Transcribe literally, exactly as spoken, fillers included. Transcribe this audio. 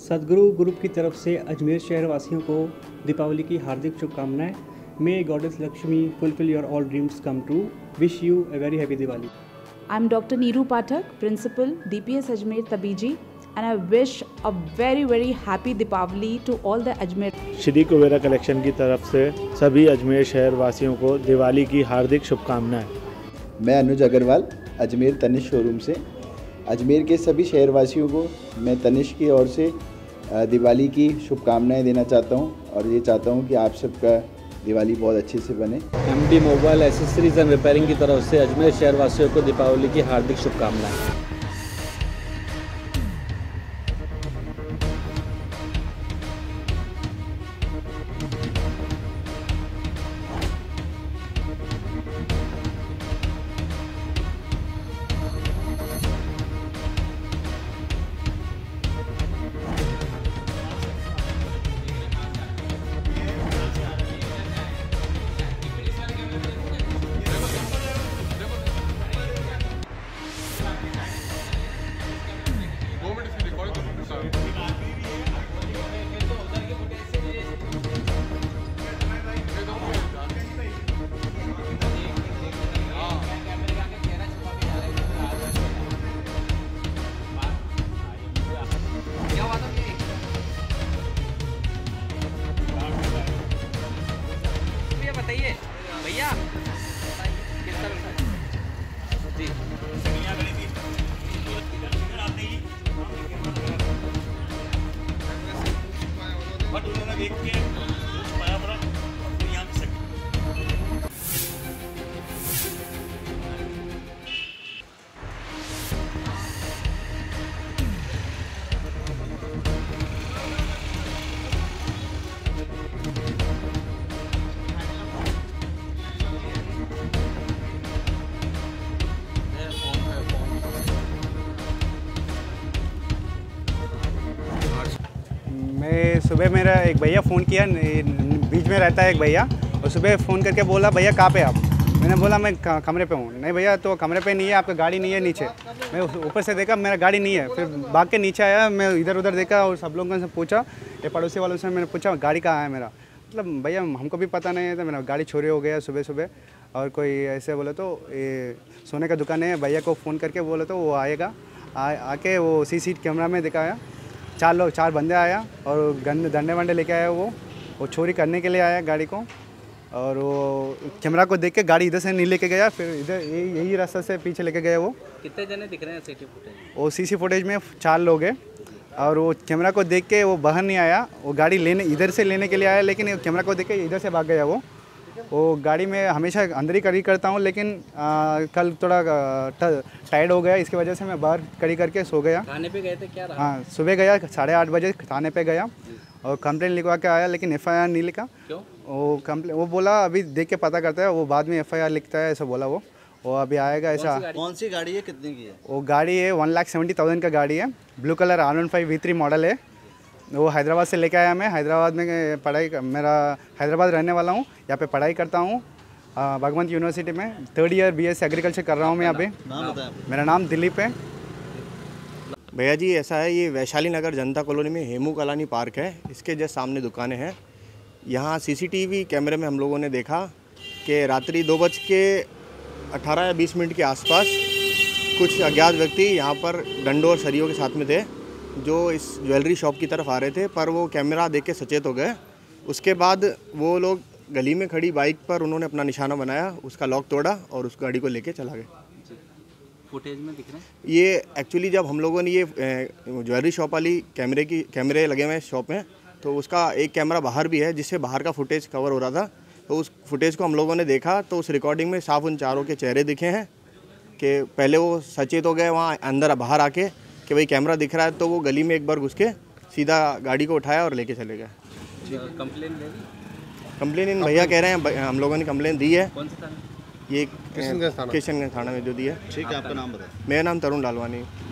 सदगुरु ग्रुप की तरफ से अजमेर शहर वासियों को दीपावली की हार्दिक शुभकामनाएं। May goddess Lakshmi fulfil your all dreams come true. Wish you a very happy Diwali. I am Doctor Neeru Pathak, Principal, D P S Ajmer Tabiji, and I wish a very very happy Deepavali to all the Ajmer. Shri Kubera collection की तरफ से सभी अजमेर शहर वासियों को दिवाली की हार्दिक शुभकामनाएं। मैं अनुज अग्रवाल, अजमेर तनिष्क शोरूम से अजमेर के सभी शहरवासियों को मैं तनिष्क की ओर से दिवाली की शुभकामनाएं देना चाहता हूं और ये चाहता हूं कि आप सबका दिवाली बहुत अच्छे से बने। MD mobile accessories and repairing की तरफ से अजमेर शहरवासियों को दीपावली की हार्दिक शुभकामनाएं। बताइए भैया किस तरह जी बट उन्होंने देख के पाया बड़ा यहाँ पे मैं सुबह मेरा एक भैया फ़ोन किया, बीच में रहता है एक भैया, और सुबह फ़ोन करके बोला भैया कहाँ पे आप। मैंने बोला मैं कमरे पे हूँ। नहीं भैया तो कमरे पे नहीं है, आपका गाड़ी नहीं है नीचे। मैं ऊपर से देखा मेरा गाड़ी नहीं है, फिर भाग के नीचे आया, मैं इधर उधर देखा और सब लोगों से पूछा, ये पड़ोसी वालों से मैंने पूछा गाड़ी कहाँ है मेरा। मतलब भैया हमको भी पता नहीं है, तो मेरा गाड़ी चोरी हो गया सुबह सुबह। और कोई ऐसे बोले तो ये सोने का दुकान है, भैया को फ़ोन करके बोले तो वो आएगा, आ आके वो सी सी कैमरा में दिखाया, चार लोग चार बंदे आया और गंदे डंडे वंडे लेके आया। वो वो चोरी करने के लिए आया गाड़ी को, और वो कैमरा को देख के गाड़ी इधर से नहीं लेके गया, फिर इधर यही यही रास्ते से पीछे लेके गया। वो कितने जने दिख रहे हैं सीसी फुटेज? वो सीसी फुटेज में चार लोग हैं, और वो कैमरा को देख के वो बाहर नहीं आया, वो गाड़ी लेने इधर से लेने के लिए आया, लेकिन कैमरा को देख के इधर से भाग गया। वो वो गाड़ी में हमेशा अंदर ही कड़ी करता हूँ, लेकिन आ, कल थोड़ा टायर्ड हो गया, इसकी वजह से मैं बाहर कड़ी करके सो गया। थाने पे गए थे क्या रहा? हाँ सुबह गया, साढ़े आठ बजे थाने पे गया और कंप्लेंट लिखवा के आया, लेकिन एफ आई आर नहीं लिखा। क्यों? वो कंप्लेन वो बोला अभी देख के पता करता है, वो बाद में एफ आई आर लिखता है, ऐसा बोला। वो वो अभी आएगा ऐसा। कौन सी गाड़ी है, कितने की है? वो गाड़ी है वन लाख सेवेंटी थाउजेंड का गाड़ी है, blue colour R one five V three model है। वो हैदराबाद से लेके आया। मैं हैदराबाद में पढ़ाई, मेरा हैदराबाद रहने वाला हूँ, यहाँ पे पढ़ाई करता हूँ भगवंत यूनिवर्सिटी में। Third year B S agriculture कर रहा हूँ मैं यहाँ पे। नाम बताया? मेरा नाम दिलीप है। भैया जी ऐसा है, ये वैशाली नगर जनता कॉलोनी में हेमू कलानी पार्क है, इसके जस्ट सामने दुकानें हैं। यहाँ सीसीटीवी कैमरे में हम लोगों ने देखा कि रात्रि दो बज के अठारह या बीस मिनट के आसपास कुछ अज्ञात व्यक्ति यहाँ पर डंडों और सरियों के साथ में थे, जो इस ज्वेलरी शॉप की तरफ आ रहे थे, पर वो कैमरा देख के सचेत हो गए। उसके बाद वो लोग गली में खड़ी बाइक पर उन्होंने अपना निशाना बनाया, उसका लॉक तोड़ा और उस गाड़ी को लेके चला गए। फुटेज में दिख रहे हैं ये एक्चुअली जब हम लोगों ने ये ज्वेलरी शॉप वाली कैमरे की कैमरे लगे हुए हैं शॉप में, तो उसका एक कैमरा बाहर भी है जिससे बाहर का फुटेज कवर हो रहा था। तो उस फुटेज को हम लोगों ने देखा, तो उस रिकॉर्डिंग में साफ उन चारों के चेहरे दिखे हैं कि पहले वो सचेत हो गए वहाँ अंदर बाहर आके कि भाई कैमरा दिख रहा है, तो वो गली में एक बार घुस के सीधा गाड़ी को उठाया और लेके चले गए। कंप्लेन दे दी? कंप्लेन इन भैया कह रहे हैं, हम लोगों ने कंप्लेन दी है। कौन सा थाना? ये किशनगंज थाना में जो दी है। ठीक है, आपका नाम बताएं। मेरा नाम तरुण लालवानी।